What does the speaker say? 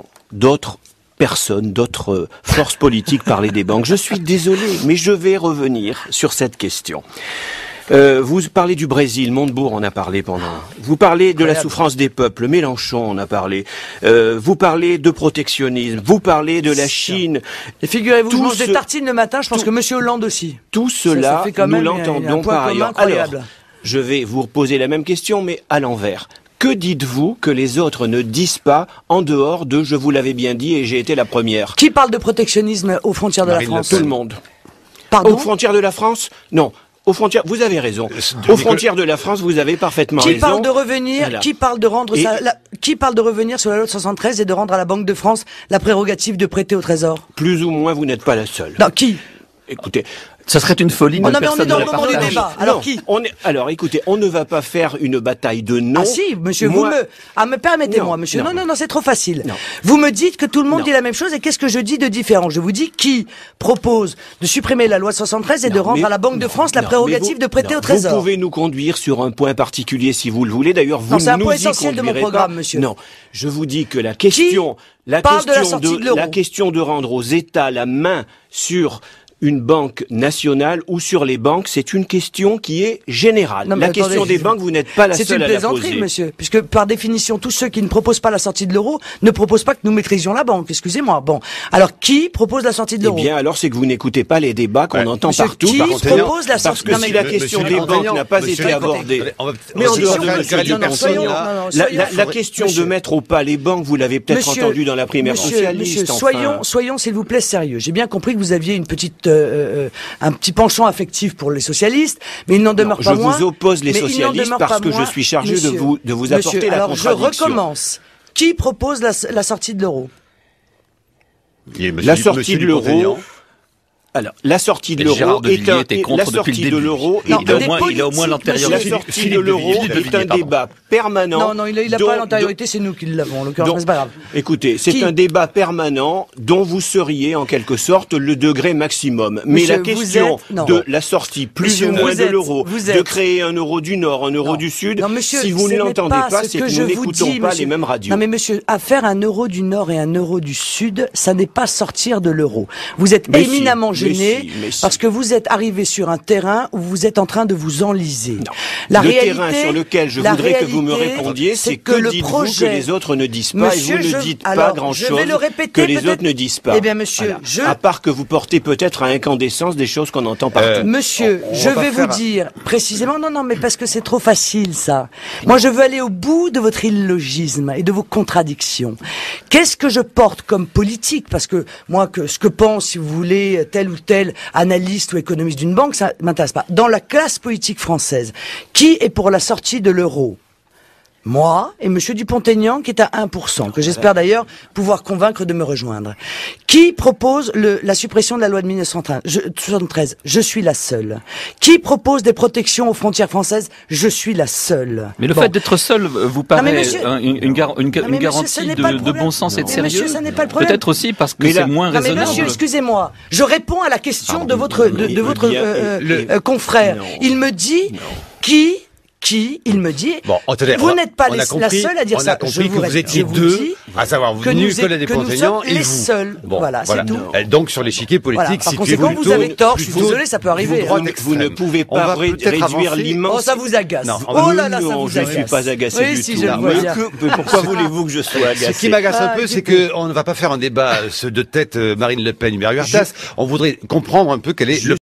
d'autres personnes, d'autres forces politiques parler des banques. Je suis désolé, mais je vais revenir sur cette question. Vous parlez du Brésil, Montebourg en a parlé pendant. Vous parlez de la souffrance des peuples, Mélenchon en a parlé. Vous parlez de protectionnisme, vous parlez de la Chine. Et figurez-vous, je mange des tartines le matin, je pense que Monsieur Hollande aussi. Tout cela, nous l'entendons par ailleurs. Alors, je vais vous poser la même question, mais à l'envers. Que dites-vous que les autres ne disent pas en dehors de « je vous l'avais bien dit et j'ai été la première ». Qui parle de protectionnisme aux frontières de la France? Tout le monde. Pardon? Aux frontières de la France? Non. Aux frontières, vous avez raison. Aux frontières de la France, vous avez parfaitement raison. Qui parle de revenir, voilà. Qui parle de rendre qui parle de revenir sur la loi de 73 et de rendre à la Banque de France la prérogative de prêter au Trésor? Plus ou moins, vous n'êtes pas la seule. Non, qui? Écoutez, ça serait une folie de personne ne la partage. Alors non, qui? Alors écoutez, on ne va pas faire une bataille de noms. Ah si, monsieur, permettez-moi, monsieur. Non, c'est trop facile. Non. Vous me dites que tout le monde dit la même chose et qu'est-ce que je dis de différent? Je vous dis qui propose de supprimer la loi 73 et de rendre à la Banque de France la prérogative de prêter au Trésor. Vous pouvez nous conduire sur un point particulier si vous le voulez. D'ailleurs, vous c'est un point essentiel de mon programme, monsieur. Non, je vous dis que la question de rendre aux États la main sur une banque nationale ou sur les banques, c'est une question qui est générale. La question des banques, vous n'êtes pas la seule à la poser. C'est une plaisanterie, monsieur, puisque par définition, tous ceux qui ne proposent pas la sortie de l'euro ne proposent pas que nous maîtrisions la banque. Excusez-moi. Bon, alors qui propose la sortie de l'euro? Eh bien, alors c'est que vous n'écoutez pas les débats qu'on entend monsieur, partout. Qui propose la sortie? Parce que si la question des banques n'a pas été abordée, mais en dehors de la question de mettre au pas les banques, vous l'avez peut-être entendu dans la primaire socialiste. Soyons s'il vous plaît sérieux. J'ai bien compris que vous aviez une petite un petit penchant affectif pour les socialistes, mais il n'en demeure pas moins. Je vous oppose les socialistes parce que je suis chargé de vous apporter la contradiction. Alors je recommence. Qui propose la sortie de l'euro? La sortie de l'euro. Alors, la sortie de l'euro est un débat permanent. Non, il a pas l'antériorité, c'est nous qui l'avons, en l'occurrence, c'est pas grave. Écoutez, c'est un débat permanent dont vous seriez, en quelque sorte, le degré maximum. Mais la question de la sortie plus ou moins de l'euro, de créer un euro du Nord, un euro du Sud, si vous ne l'entendez pas, c'est que nous n'écoutons pas les mêmes radios. Non mais monsieur, à faire un euro du Nord et un euro du Sud, ça n'est pas sortir de l'euro. Vous êtes éminemment gêné parce que vous êtes arrivé sur un terrain où vous êtes en train de vous enliser. Le terrain sur lequel je voudrais que vous me répondiez, c'est que dites-vous que les autres ne disent pas, et vous ne dites pas grand-chose que les autres ne disent pas. Eh bien, monsieur, à part que vous portez peut-être à incandescence des choses qu'on entend partout. Monsieur, je vais vous dire précisément, non, mais parce que c'est trop facile, ça. Moi, je veux aller au bout de votre illogisme et de vos contradictions. Qu'est-ce que je porte comme politique? Parce que moi, ce que pense, si vous voulez, tel ou tel analyste ou économiste d'une banque, ça m'intéresse pas. Dans la classe politique française, qui est pour la sortie de l'euro? Moi et Monsieur Dupont-Aignan qui est à 1%, que j'espère d'ailleurs pouvoir convaincre de me rejoindre. Qui propose la suppression de la loi de 1973? Je suis la seule. Qui propose des protections aux frontières françaises? Je suis la seule. Mais le fait d'être seul vous paraît une garantie de bon sens et de sérieux? Monsieur, ça n'est pas le problème. Peut-être aussi parce que c'est moins raisonnable. Mais monsieur, excusez-moi, je réponds à la question de votre confrère. Il me dit il me dit, vous n'êtes pas la seule à dire ça. On a compris que vous étiez deux, à savoir vous, Nicolas Dupont-Aignan et vous. Les seuls. Voilà, c'est tout. Donc sur l'échiquier politique, par conséquent, vous avez tort. Je suis désolé, ça peut arriver. Vous ne pouvez pas réduire l'immense. Oh, ça vous agace. Oh là là, ça vous agace. Je ne suis pas agacé du tout. Pourquoi voulez-vous que je sois agacé? Ce qui m'agace un peu, c'est qu'on ne va pas faire un débat de tête Marine Le Pen, Hubert Huertas. On voudrait comprendre un peu quel est le